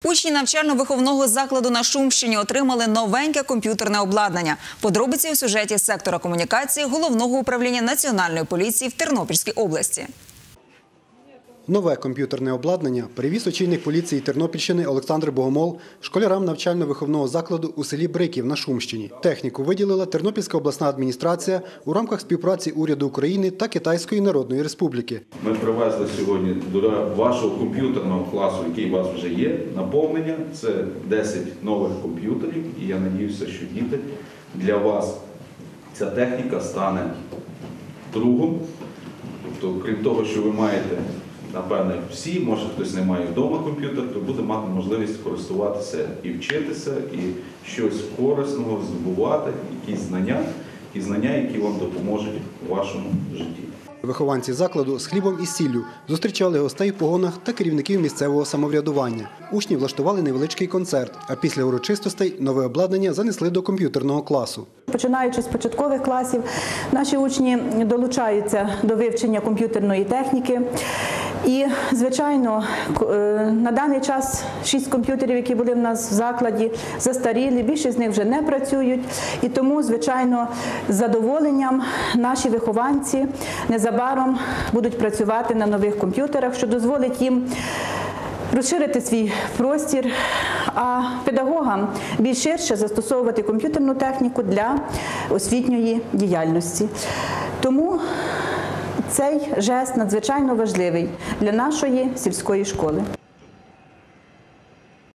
Учні навчально-виховного закладу на Шумщині отримали новеньке комп'ютерне обладнання. Подробиці у сюжеті сектора комунікації Головного управління Національної поліції в Тернопільській області. Нове комп'ютерне обладнання привіз очільник поліції Тернопільщини Олександр Богомол школярам навчально-виховного закладу у селі Бриків на Шумщині. Техніку виділила Тернопільська обласна адміністрація у рамках співпраці уряду України та Китайської Народної Республіки. Ми привезли сьогодні до вашого комп'ютерного класу, який у вас вже є, наповнення. Це 10 нових комп'ютерів. І я сподіваюся, що діти, для вас ця техніка стане другом. Тобто, крім того, що ви маєте, напевне, всі, може хтось не має вдома комп'ютер, то буде мати можливість користуватися і вчитися, і щось корисного здобувати, якісь знання, які вам допоможуть у вашому житті. Вихованці закладу з хлібом і сіллю зустрічали гостей в погонах та керівників місцевого самоврядування. Учні влаштували невеличкий концерт, а після урочистостей нове обладнання занесли до комп'ютерного класу. Починаючи з початкових класів, наші учні долучаються до вивчення комп'ютерної техніки. І, звичайно, на даний час 6 комп'ютерів, які були в нас в закладі, застарілі, більшість з них вже не працюють. І тому, звичайно, з задоволенням наші вихованці незабаром будуть працювати на нових комп'ютерах, що дозволить їм розширити свій простір, а педагогам більш ширше застосовувати комп'ютерну техніку для освітньої діяльності. Тому цей жест надзвичайно важливий для нашої сільської школи.